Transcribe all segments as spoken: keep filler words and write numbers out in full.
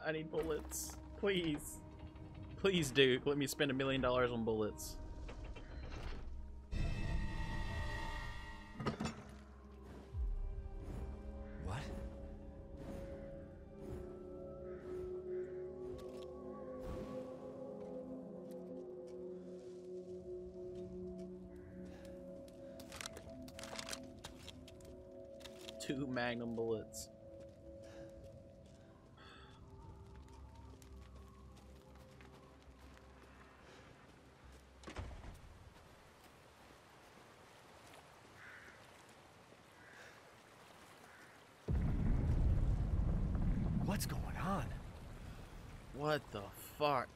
I need bullets. Please. Please, Duke, let me spend a million dollars on bullets. What? Two magnum bullets. What's going on? What the fuck?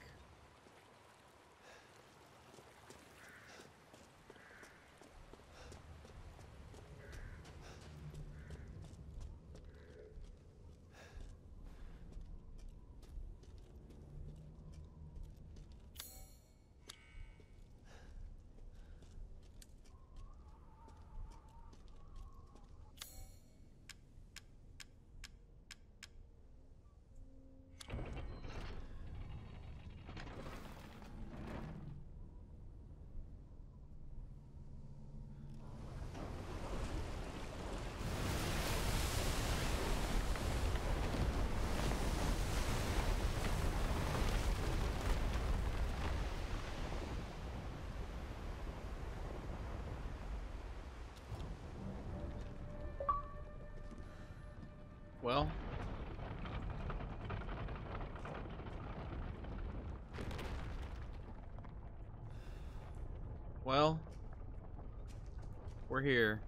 Well, well, we're here.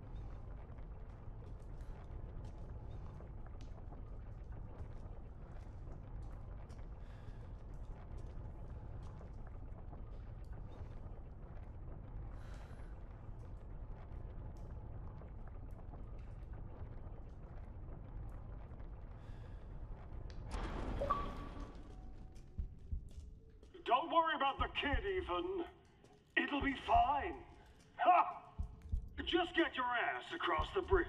Don't worry about the kid, Ethan. It'll be fine. Ha! Just get your ass across the bridge.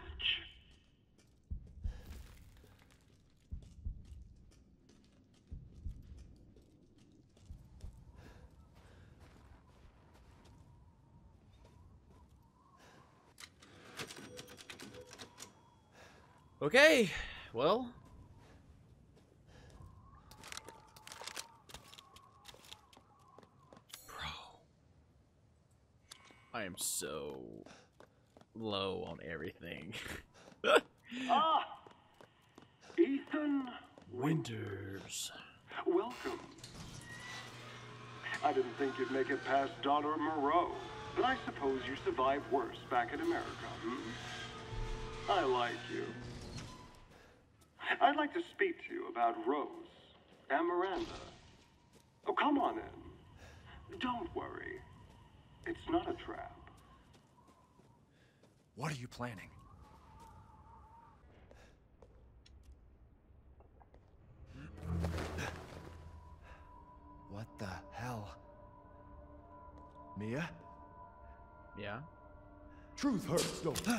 Okay, well. I am so low on everything. Ah! Ethan Winters. Welcome. I didn't think you'd make it past Daughter Moreau, but I suppose you survived worse back in America, hmm? I like you. I'd like to speak to you about Rose and Miranda. Oh, come on in. Don't worry. It's not a trap. What are you planning? What the hell? Mia? Yeah. Truth hurts, don't it?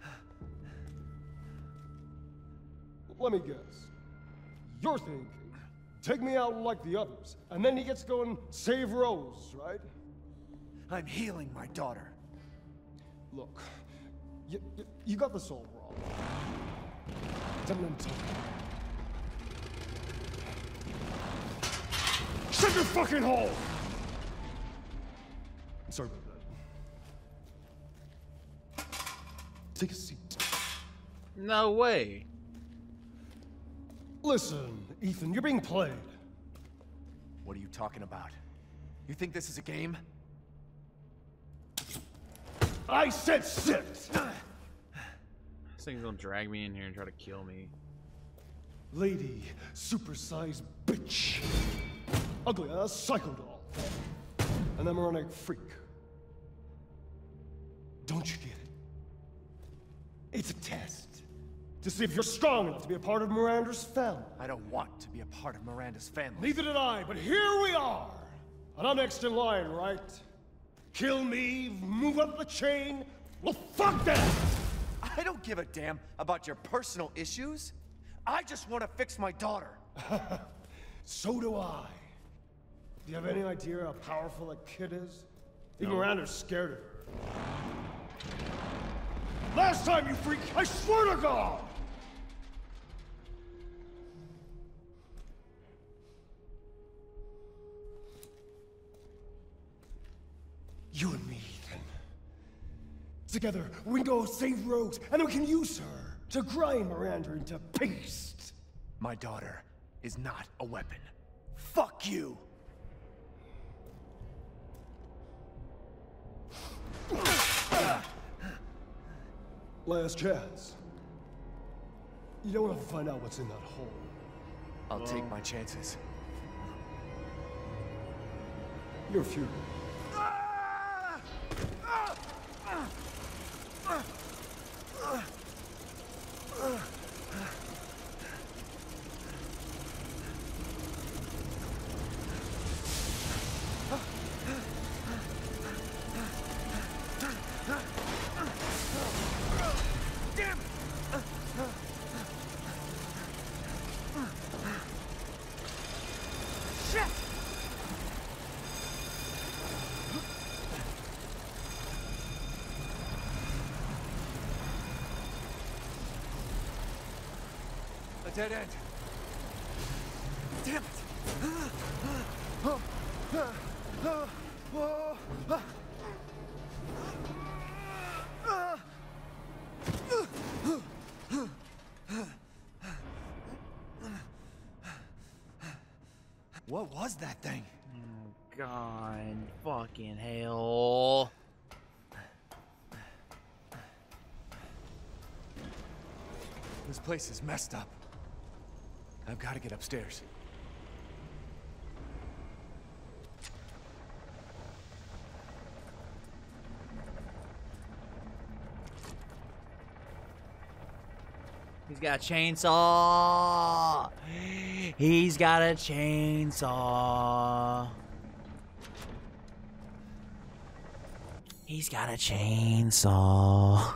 Let me guess. You're thinking, take me out like the others, and then he gets to go and save Rose, right? I'm healing my daughter. Look, you, you, you got this all wrong. Demento. Shut your fucking hole! Sorry about that. Take a seat. No way. Listen, Ethan, you're being played. What are you talking about? You think this is a game? I said sit! This thing's gonna drag me in here and try to kill me. Lady, supersized bitch. Ugly ass psycho doll. An embryonic freak. Don't you get it? It's a test. To see if you're strong enough to be a part of Miranda's family. I don't want to be a part of Miranda's family. Neither did I, but here we are. And I'm next in line, right? Kill me, move up the chain. Well, fuck that! I don't give a damn about your personal issues. I just want to fix my daughter. So do I. Do you have any idea how powerful that kid is? Even Miranda's scared of her. Last time, you freak! I swear to God! You and me, Ethan. Together, we can go save Rose, and then we can use her to grind Miranda into paste. My daughter is not a weapon. Fuck you! Last chance. You don't want to find out what's in that hole. I'll take my chances. You're furious. A dead end. Damn it! What was that thing? Oh, God. Fucking hell. This place is messed up. I've got to get upstairs. He's got a chainsaw. He's got a chainsaw. He's got a chainsaw.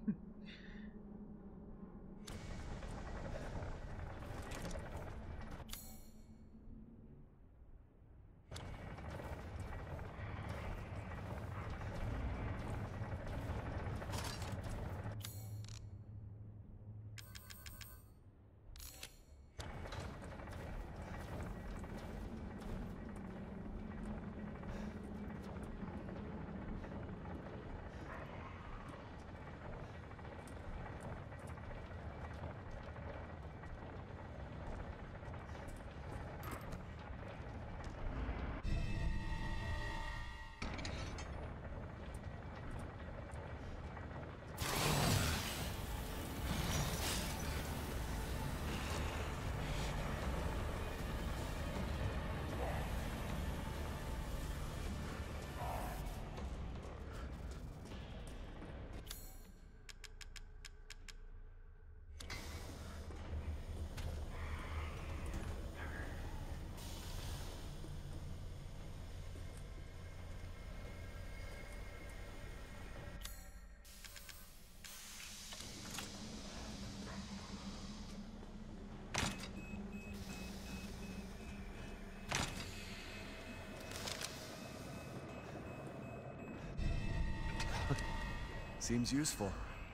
Seems useful.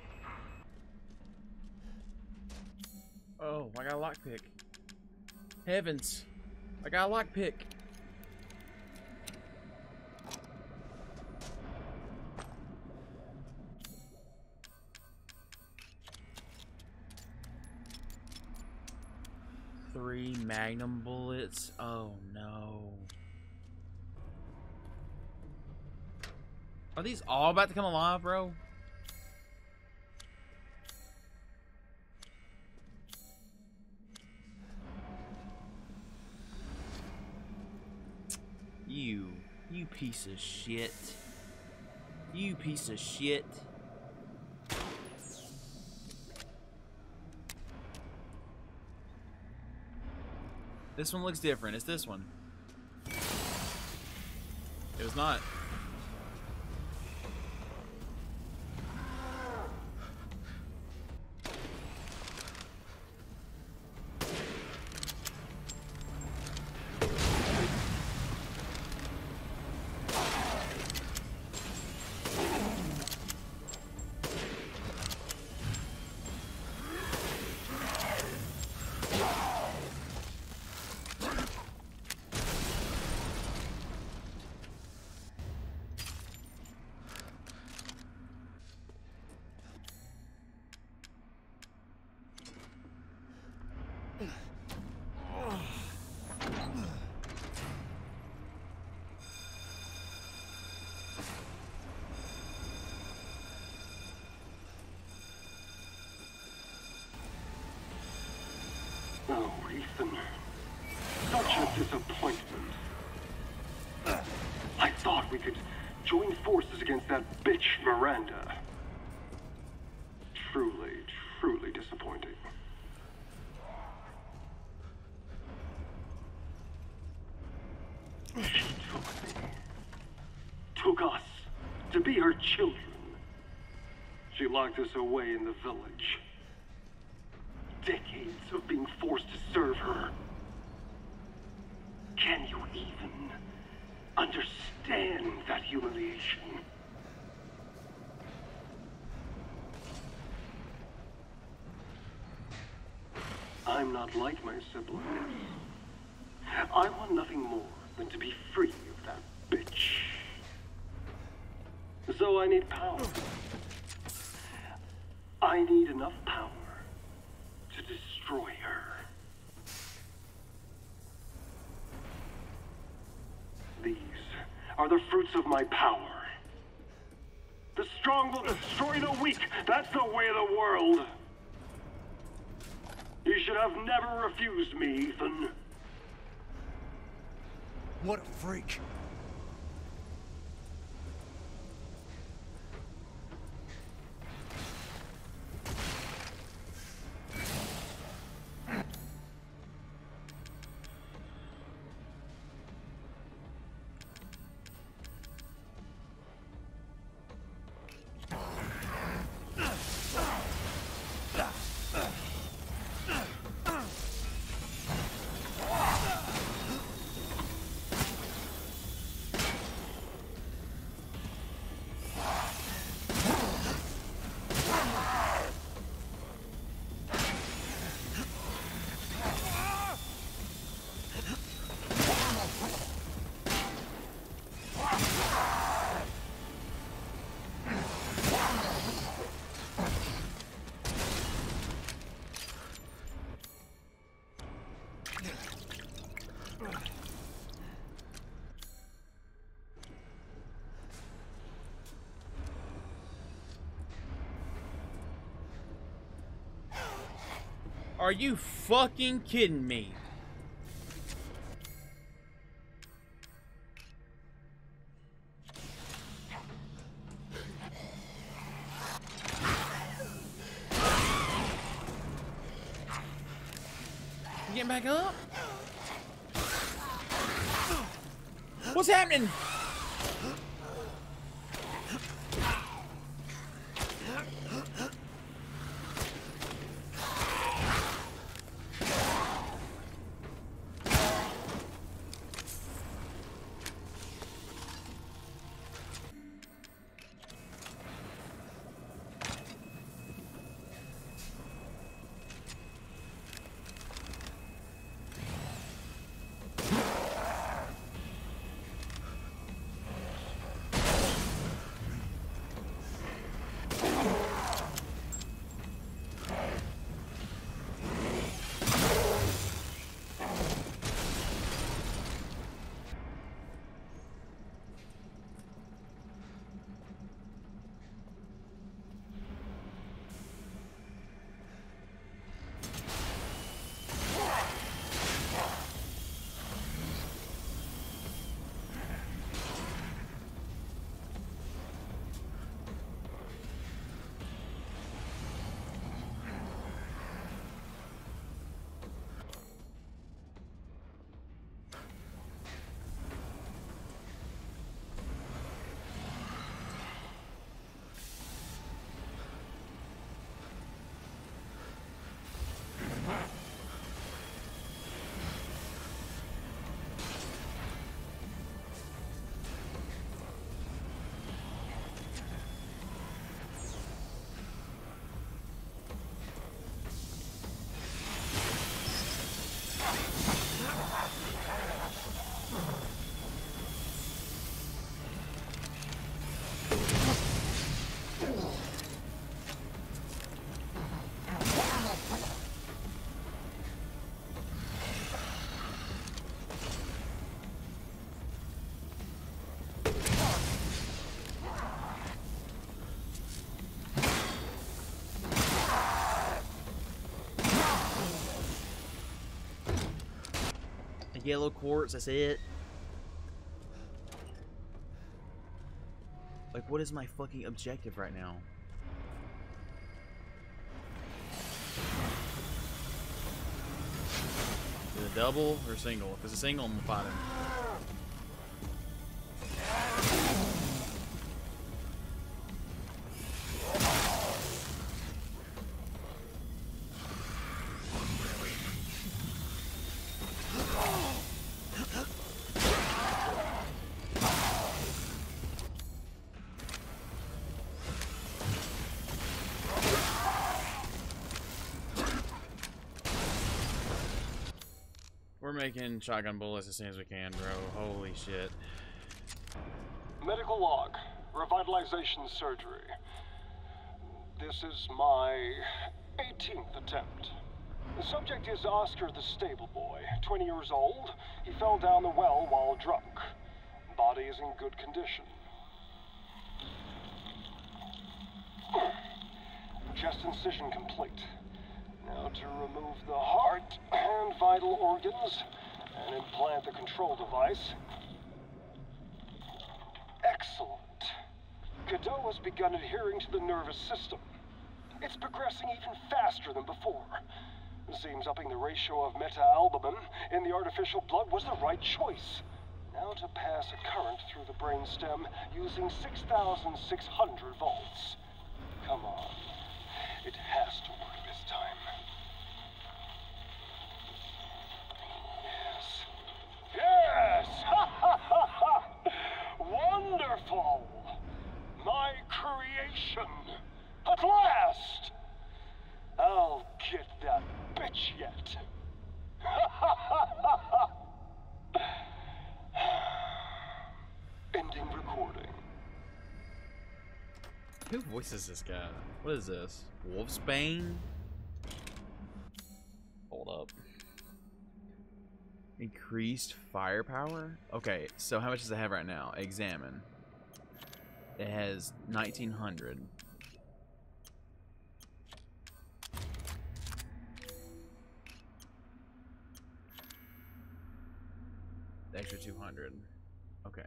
Oh, I got a lockpick. Heavens. I got a lockpick. Three magnum bullets. Oh no. Are these all about to come alive, bro? You, you piece of shit. You piece of shit. This one looks different. It's this one. It was not. Ethan. Such a disappointment. I thought we could join forces against that bitch Miranda. Truly, truly disappointing. She took me. Took us to be her children. She locked us away in the village. Decades of being forced to serve her. Can you even understand that humiliation? I'm not like my siblings. I want nothing more than to be free of that bitch. So I need power. I need enough power to destroy her. These are the fruits of my power. The strong will destroy the weak. That's the way of the world. You should have never refused me, Ethan. What a freak. Are you fucking kidding me? You getting back up? What's happening? Yellow quartz, that's it. Like, what is my fucking objective right now? Is it a double or single? If it's a single, I'm gonna fight him. We're making shotgun bullets as soon as we can, bro. Holy shit. Medical log. Revitalization surgery. This is my eighteenth attempt. The subject is Oscar the Stable Boy, twenty years old. He fell down the well while drunk. Body is in good condition. Chest incision complete. Now to remove the heart and vital organs and implant the control device. Excellent. Godot has begun adhering to the nervous system. It's progressing even faster than before. Seems upping the ratio of meta-albumin in the artificial blood was the right choice. Now to pass a current through the brainstem using six thousand six hundred volts. Come on. It has to work this time. Yes! Yes! Ha ha ha ha! Wonderful! My creation! At last! I'll get that bitch yet. Ha ha ha ha ha! Ending recording. Who voices this guy? What is this? Wolfsbane? Hold up. Increased firepower? Okay, so how much does it have right now? Examine. It has nineteen hundred. The extra two hundred. Okay.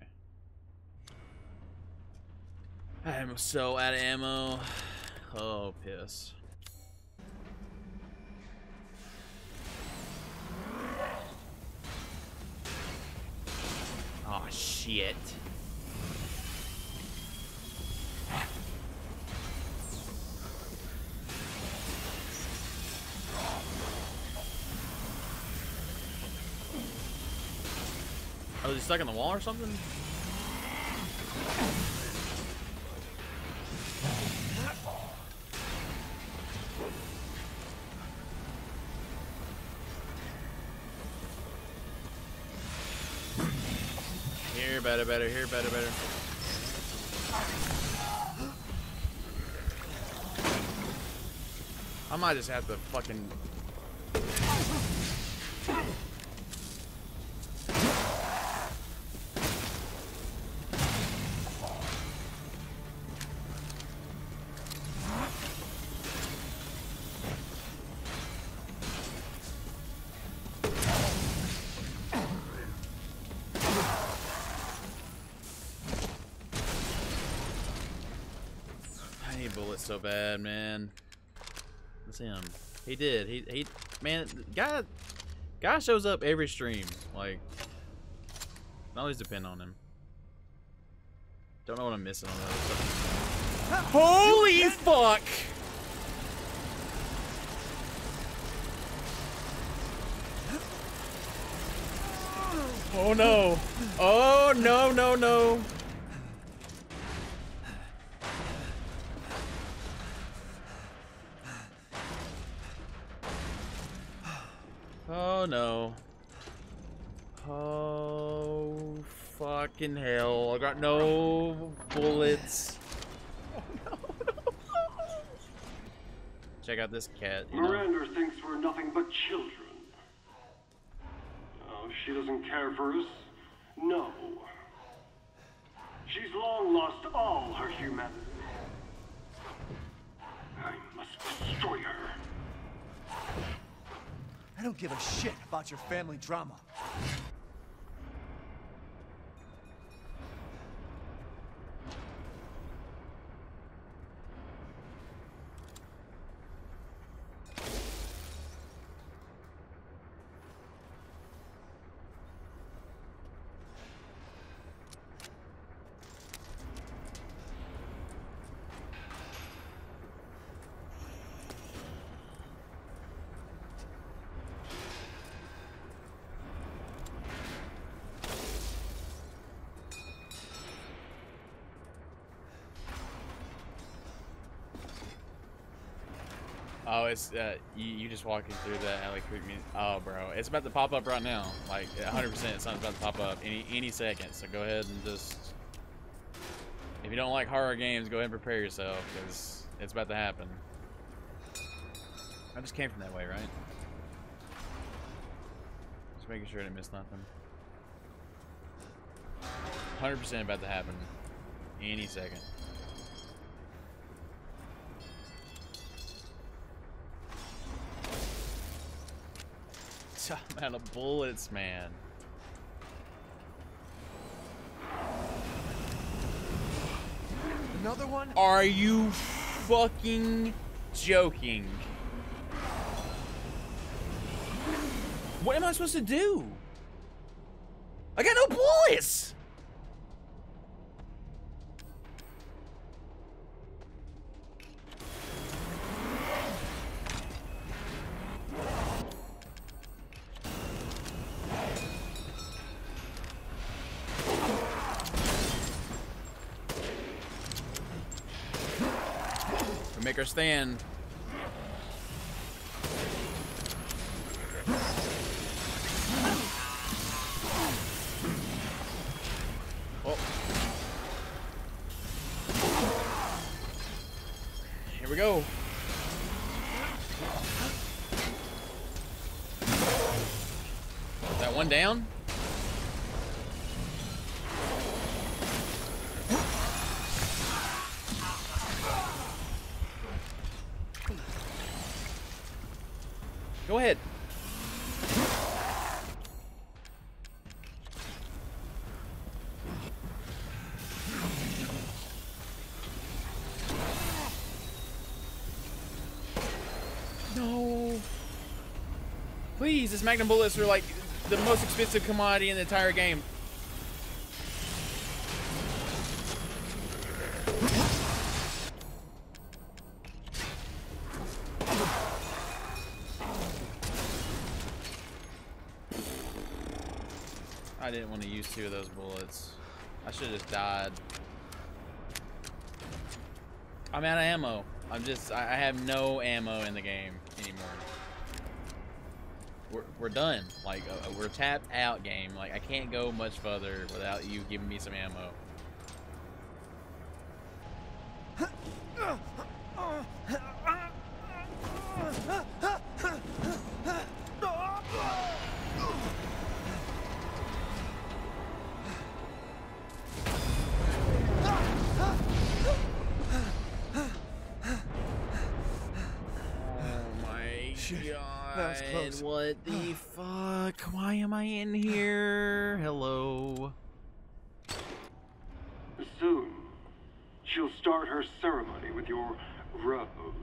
I'm so out of ammo. Oh, piss. Oh, shit. Oh, is he stuck in the wall or something? Here, better, better, here, better, better. I might just have to fucking... I need bullets so bad, man. That's him. He did. He he. Man, guy, guy shows up every stream. Like, I always depend on him. Don't know what I'm missing on the other stuff. Holy fuck! Oh no! Oh no no no! Oh no. Oh fucking hell. I got no bullets. Oh no, no, no. Check out this cat. You know? Miranda thinks we're nothing but children. Oh, she doesn't care for us? No. She's long lost all her humanity. I must destroy her. I don't give a shit about your family drama. Oh, it's uh, you, you just walking through the alley creep me. Oh, bro, it's about to pop up right now. Like one hundred percent, something's about to pop up any any second. So go ahead and just, if you don't like horror games, go ahead and prepare yourself because it's about to happen. I just came from that way, right? Just making sure I didn't miss nothing. one hundred percent about to happen any second. I'm out of bullets, man. Another one? Are you fucking joking? What am I supposed to do? I got no bullets! We make our stand. Oh. Here we go. Is that one down? Go ahead. No. Please, this Magnum bullets are like the most expensive commodity in the entire game. I didn't want to use two of those bullets. I should have just died. I'm out of ammo. I'm just, I I have no ammo in the game anymore. We're, we're done. Like, uh, we're tapped out game. Like, I can't go much further without you giving me some ammo. That was close. What the fuck? Why am I in here? Hello. Soon, she'll start her ceremony with your rose.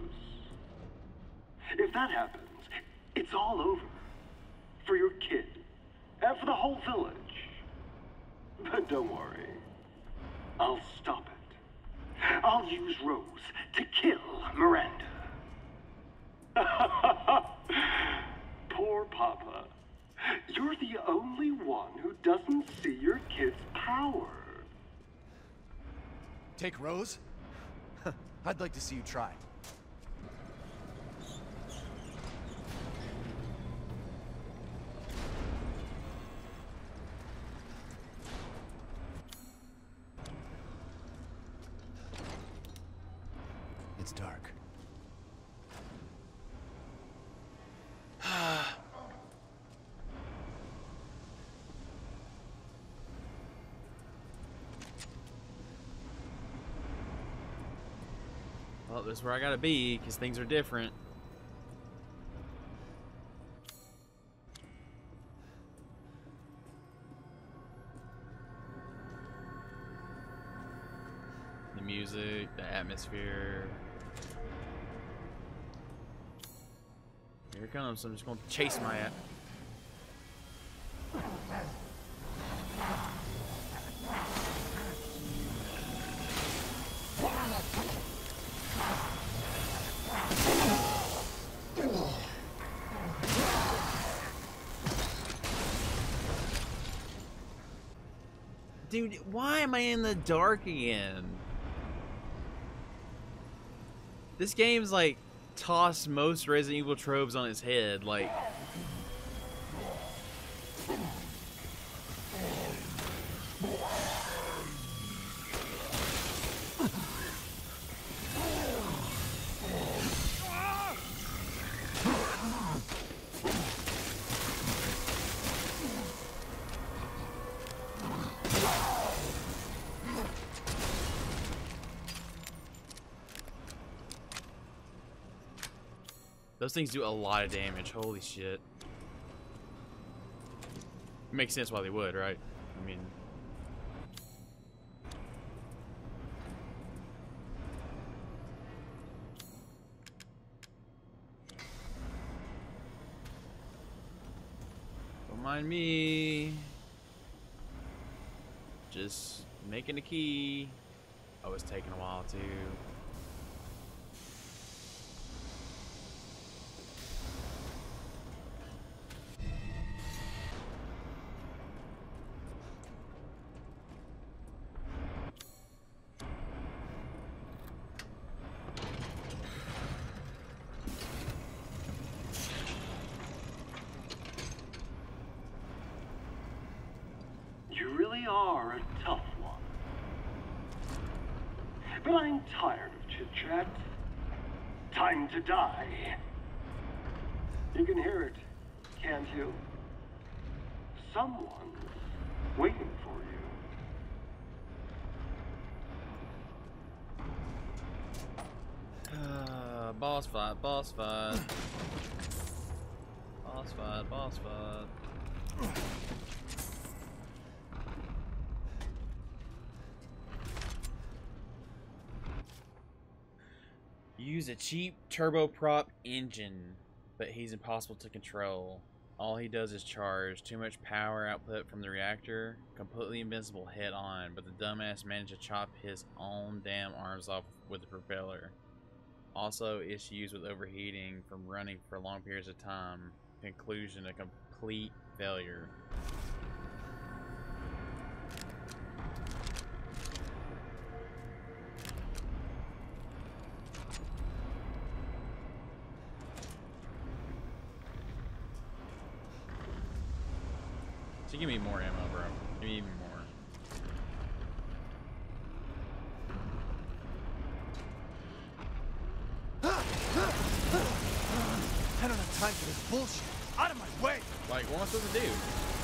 If that happens, it's all over. For your kid. And for the whole village. But don't worry. I'll stop it. I'll use Rose to kill Miranda. Poor Papa. You're the only one who doesn't see your kid's power. Take Rose? I'd like to see you try. It's dark. Well, that's where I gotta be, because things are different. The music, the atmosphere. Here it comes, I'm just gonna chase my ass. Dude, why am I in the dark again? This game's like toss most Resident Evil tropes on his head. Like, those things do a lot of damage. Holy shit. Makes sense why they would, right? I mean, don't mind me. Just making a key. Oh, it's taking a while too. You really are a tough one. But I'm tired of chit-chat. Time to die. You can hear it, can't you? Someone's waiting for you. Uh, boss fight, boss fight. Boss fight, boss fight. Use a cheap turboprop engine, but he's impossible to control. All he does is charge. Too much power output from the reactor. Completely invincible head on, but the dumbass managed to chop his own damn arms off with the propeller. Also, issues with overheating from running for long periods of time. Conclusion, a complete failure. So give me more ammo, bro. Give me even more. I don't have time for this bullshit. Out of my way! Like, what am I supposed to do?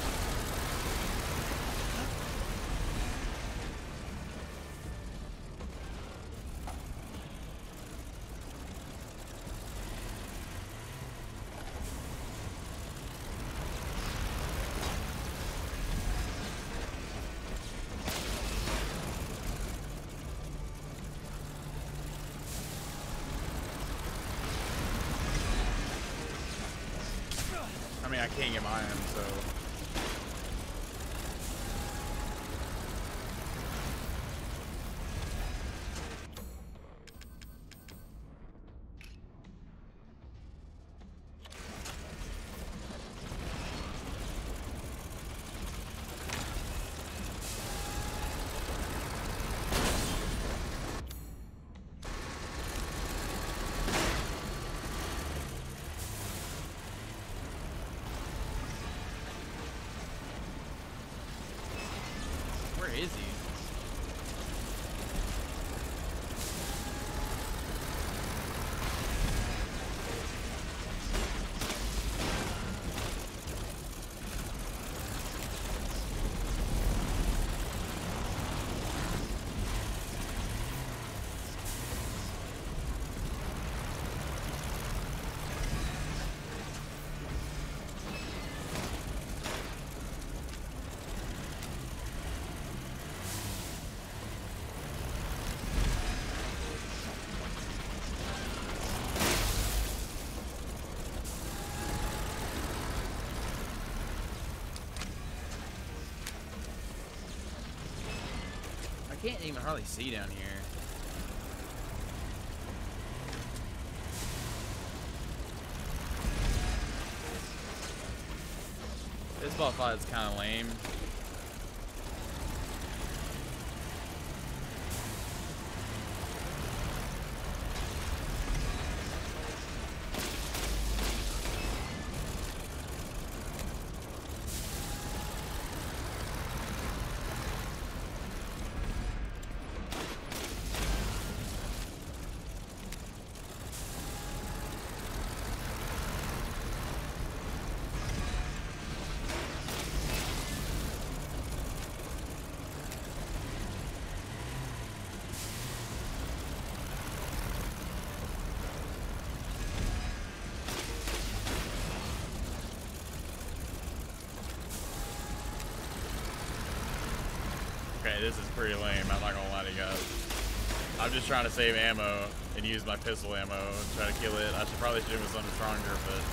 I mean, I can't get mine, so. Where is he? I can't even hardly see down here. This boss fight is kind of lame. this is pretty lame. I'm not gonna lie to you guys. I'm just trying to save ammo and use my pistol ammo and try to kill it. I should probably shoot with something stronger, but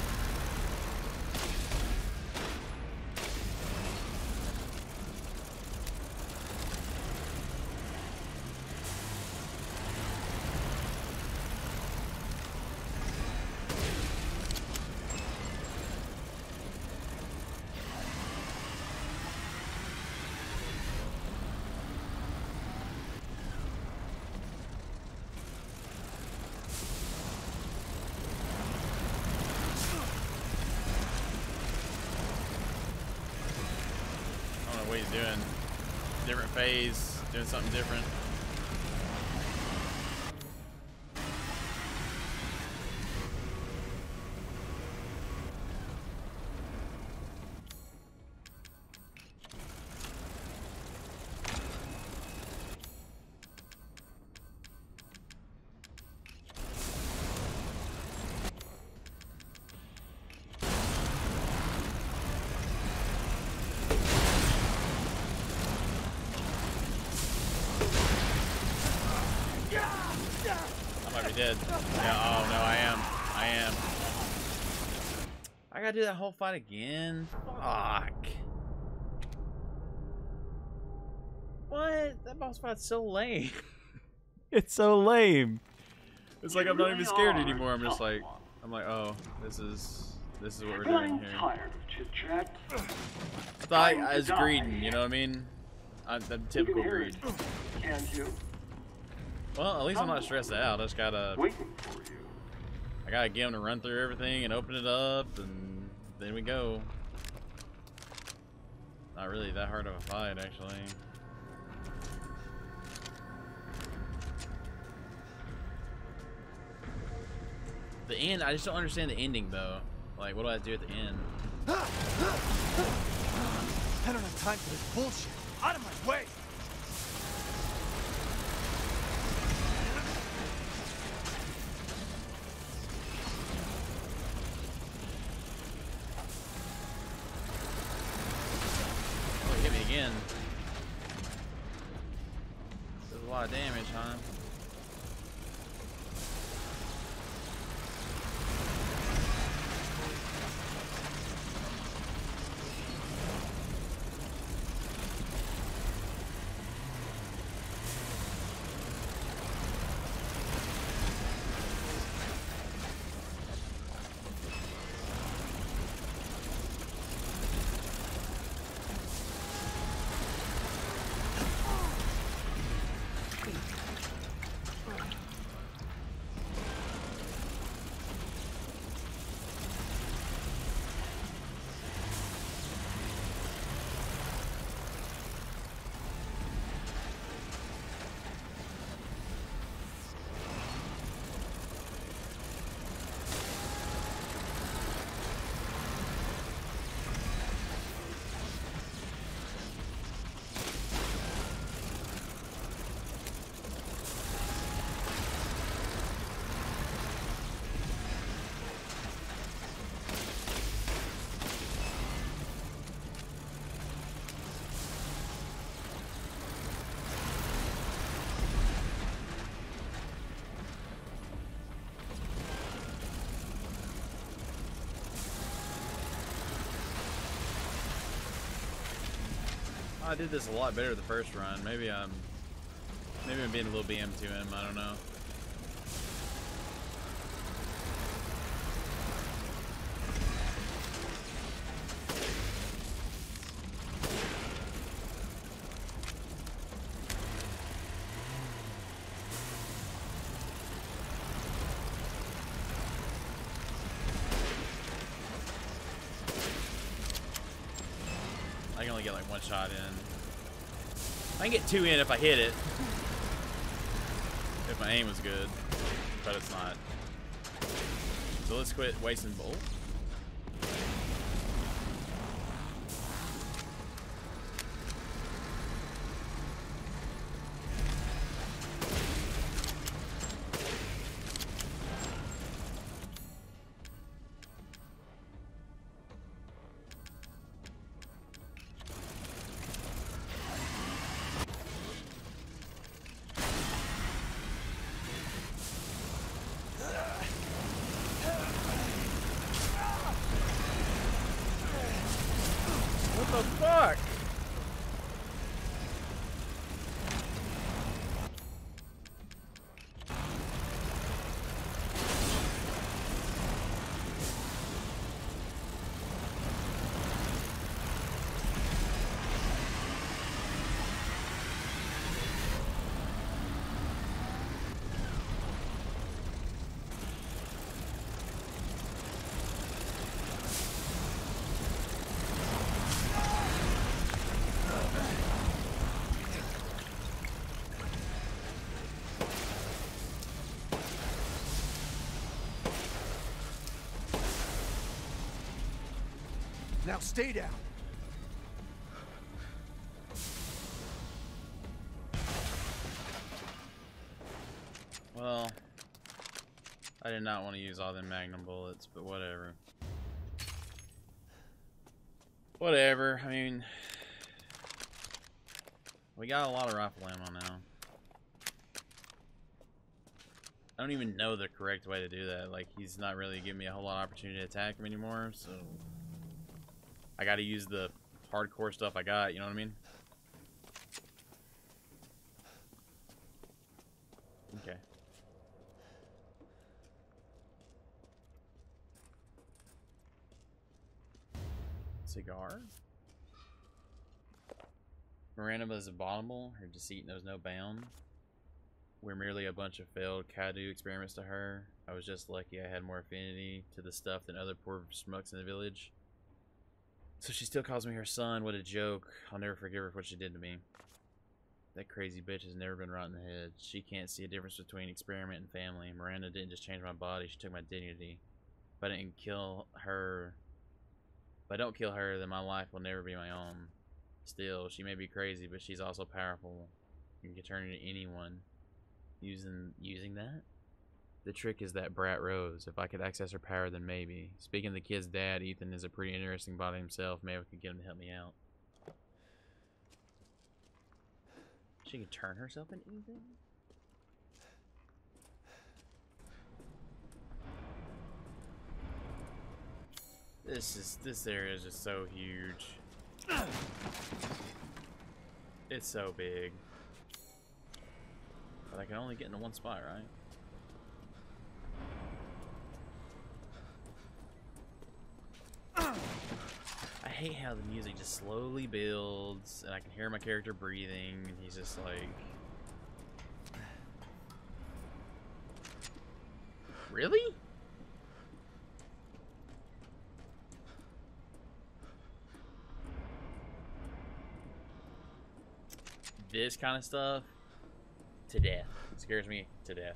what he's doing. Different phase, doing something different. I might be dead. Yeah, oh no, I am. I am. I gotta do that whole fight again? Fuck. What? That boss fight's so lame. It's so lame. It's like I'm not even scared anymore. I'm just like, I'm like, oh, this is, this is what we're doing here. I thought I was greeding, you know what I mean? I'm, I'm typical greed. Well, at least I'm not stressed out. I just gotta, I gotta get him to run through everything and open it up, and then we go. Not really that hard of a fight, actually. The end, I just don't understand the ending, though. Like, what do I do at the end? I don't have time for this bullshit. Out of my way! Oh, he hit me again. Does a lot of damage, huh? I did this a lot better the first run. Maybe I'm, maybe I'm being a little B M to him. I don't know. I can only get like one shot in. I can get two in if I hit it. If my aim was good, but it's not. So let's quit wasting bullets. Oh, fuck! Now stay down. Well, I did not want to use all them Magnum bullets, but whatever. Whatever. I mean, we got a lot of rifle ammo now. I don't even know the correct way to do that. Like, he's not really giving me a whole lot of opportunity to attack him anymore, so I gotta use the hardcore stuff I got, you know what I mean? Okay. Cigar? Miranda is abominable. Her deceit knows no bound. We're merely a bunch of failed Cadu experiments to her. I was just lucky I had more affinity to the stuff than other poor schmucks in the village. So she still calls me her son. What a joke. I'll never forgive her for what she did to me. That crazy bitch has never been right in the head. She can't see a difference between experiment and family. Miranda didn't just change my body, she took my dignity. If I didn't kill her, if I don't kill her, then my life will never be my own. Still, she may be crazy, but she's also powerful. You can turn into anyone. Using using that? The trick is that brat Rose. If I could access her power, then maybe. Speaking of the kid's dad, Ethan is a pretty interesting body himself. Maybe I could get him to help me out. She can turn herself into Ethan? This is this area is just so huge. It's so big. But I can only get into one spot, right? I hate how the music just slowly builds and I can hear my character breathing and he's just like, really? This kind of stuff to death. It scares me to death.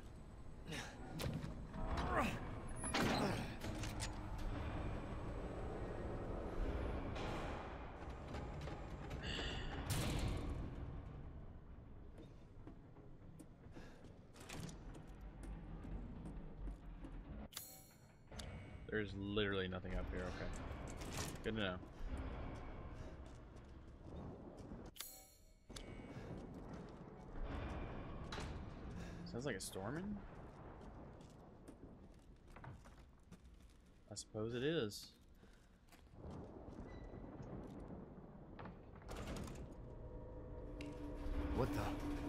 There's literally nothing up here. Okay. Good to know. Sounds like a storming. I suppose it is. What the?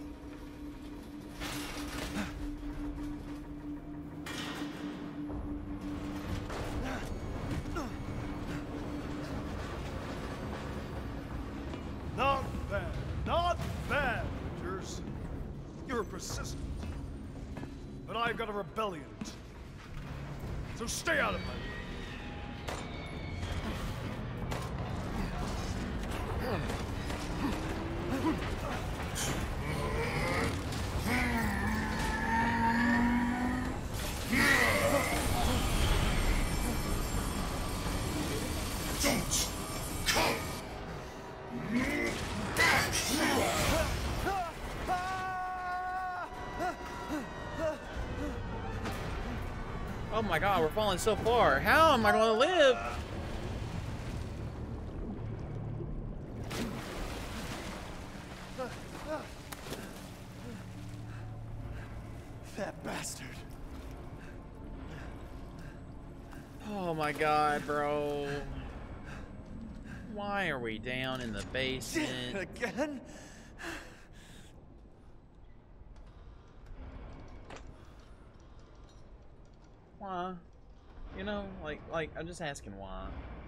Not bad. Not bad, Rangers. You're persistent. But I've got a rebellion. So stay out of my way. Oh my god, we're falling so far. How am I going to live? That bastard. Oh my god, bro. Why are we down in the basement? Again? Why? You know, like, like I'm just asking why.